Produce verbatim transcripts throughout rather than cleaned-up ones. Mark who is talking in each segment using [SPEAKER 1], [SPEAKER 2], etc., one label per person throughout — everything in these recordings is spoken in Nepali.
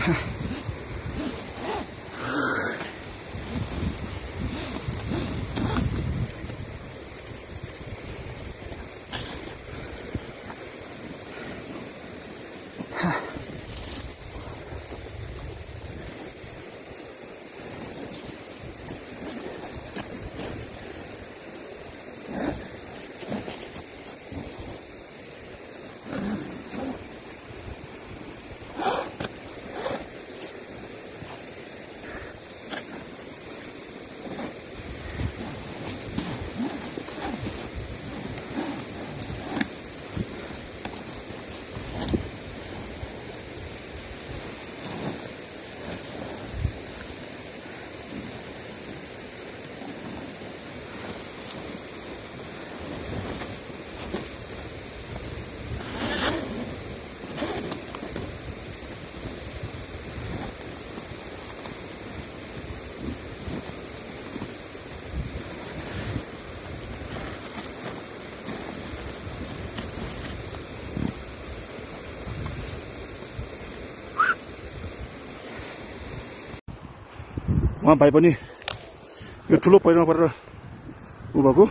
[SPEAKER 1] उहाँ भाइ पनि यो ठुलो पहिरोमा परेर उ भएको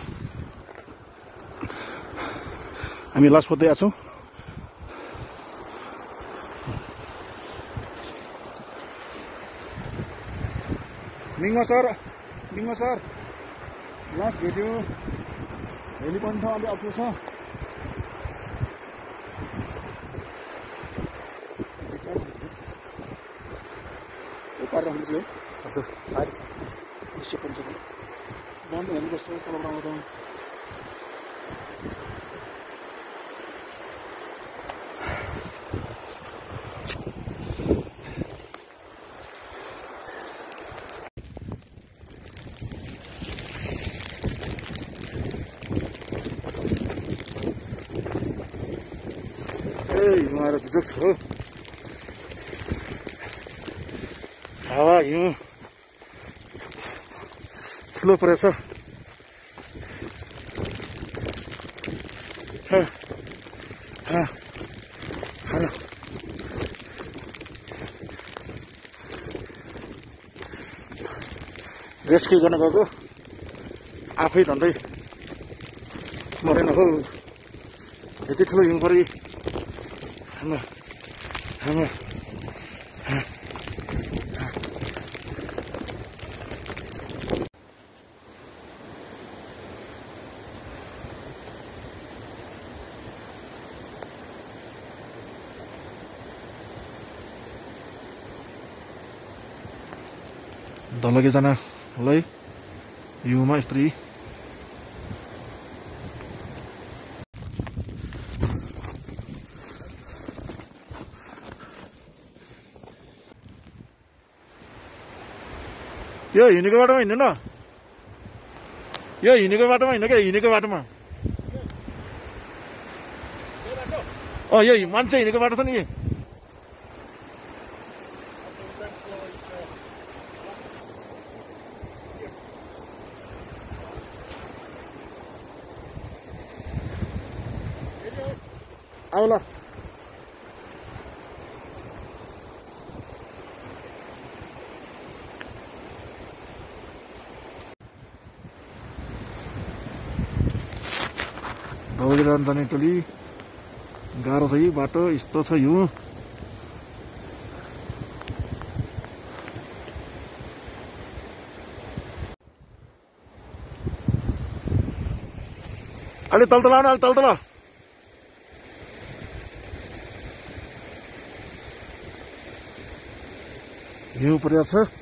[SPEAKER 1] हामी लास खोज्दै आएको छौँ। निङ्मा सर निङ्मा सर लास भेट्यो। हेली पनि ठाउँ अलि अप्ठ्यारो छ। पारेर राख्नु है। हजुर दृश्य पनि छ बिहान त हेर्नु जस्तो तलबाट आउँदा ए हिमाएर बिजोग छ हो। हावा हिउँ ठुलो परेछ। रेस्क्यु गर्न गएको आफै धन्दै मरेन हो। यति ठुलो हिउँ परि आमा आमा धलगेजनालाई हिउँमा स्त्री यो हिँडेको बाटोमा हिँड्नु न। यो हिँडेको बाटोमा हिँड्नु क्या हिँडेको बाटोमा। अँ यो मान्छे हिँडेको बाटो छ नि। आउला दौडिरहनु जाने टोली गाह्रो छ यी बाटो यस्तो छ हिउँ। अलि तलतल आउनु अलि तलतल हिउँ परेको छ।